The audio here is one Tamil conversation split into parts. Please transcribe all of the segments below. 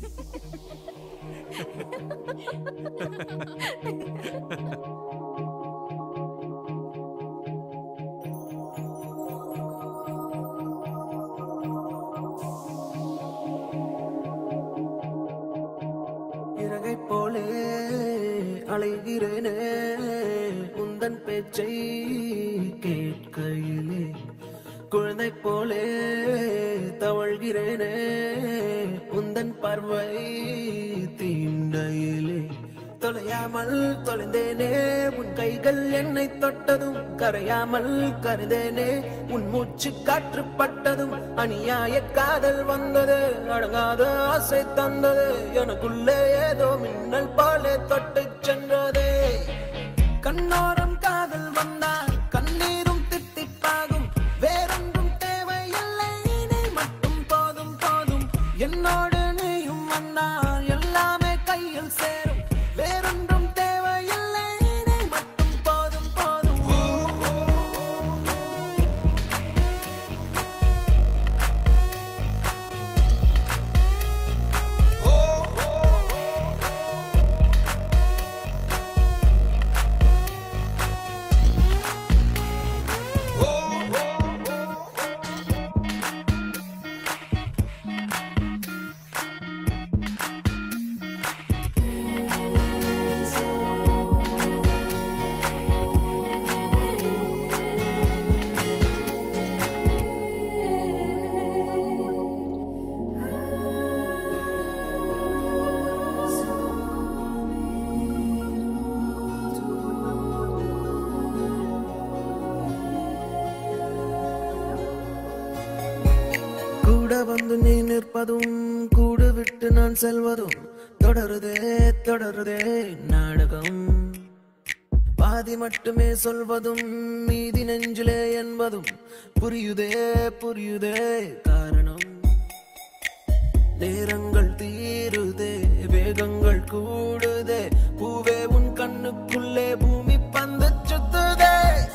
இறகை போலே அலைகிறேனே உந்தன் பேச்சை கேட்கையிலே குழந்தை போலே தவழ்கிறேனே உந்தன் பார்வை தீண்டையிலே தொலையாமல் தொலைந்தேனே உன் கைகள் என்னை தொட்டதும் கரையாமல் கருதேனே உன் மூச்சு காற்று பட்டதும் அநியாய காதல் வந்தது அடங்காத ஆசை தந்தது எனக்குள்ளே ஏதோ மின்னல் போலே தொட்டு சென்றதே கண்ணோரம் காதல் வந்தால் கண்ணீரும் தித்திப்பாகும் வேறொன்றும் தேவையில்லை நீ மட்டும் போதும் போதும் என்னோடு நீயும் வந்தால் எல்லாமே கையில் சேரும் வேறொன்றும் தேவையில்லை நீ மட்டும் போதும் போதும் கூட வந்து நீ நிற்பதும் கூடு விட்டு நான் செல்வதும் தொடருதே தொடருதே நாடகம் பாதி மட்டுமே சொல்வதும் மீதி நெஞ்சிலே என்பதும் புரியுதே புரியுதே காரணம் நேரங்கள் தீருதே வேகங்கள் கூடுதே பூவே உன் கண்ணுக்குள்ளே பூமி பந்து சுத்துதே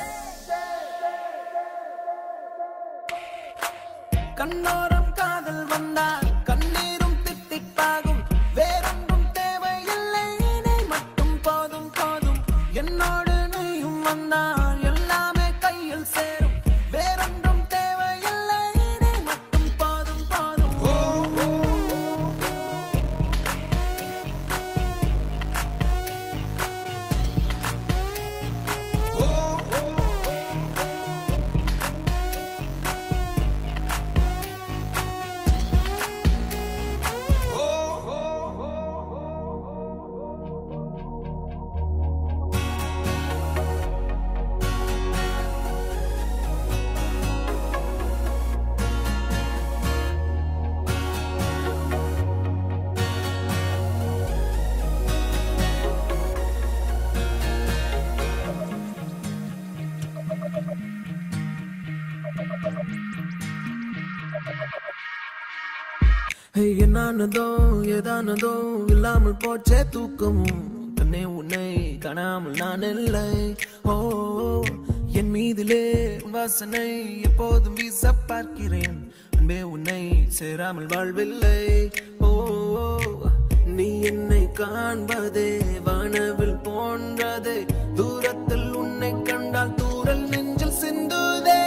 கண்ணோரம் காதல் வந்தால் கண்ணீரும் தித்திப்பாகும் வேறொன்றும் தேவையில்லை நீ மட்டும் போதும் போதும் என்னோடு நீயும் வந்தால் எல்லாமே கையில் சேரும் வேறொன்றும் தேவையில்லை நீ மட்டும் போதும் போதும் என்னானதோ ஏதானதோ இல்லாமல் போச்சே தூக்கமும் தன்னை உன்னை காணாமல் நான் இல்லை ஓ என் மீதிலே வாசனை எப்போதும் வீச பார்க்கிறேன் அன்பே உன்னை சேராமல் வாழ்வில்லை ஓ நீ என்னை காண்பதே வானவில் போன்றதே தூரத்தில் உன்னை கண்டால் தூரல் நெஞ்சில் சிந்துதே